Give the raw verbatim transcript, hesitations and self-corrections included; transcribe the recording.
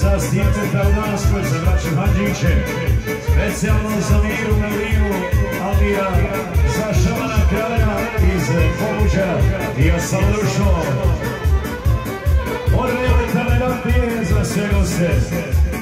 za snimce Feudalskoj, za braće Hadžiće, specijalno za Miru Melinu, Almira, za Šabana Kralja iz Pobuđa i ostalo društvo. Od velike tolerantije za sve goste.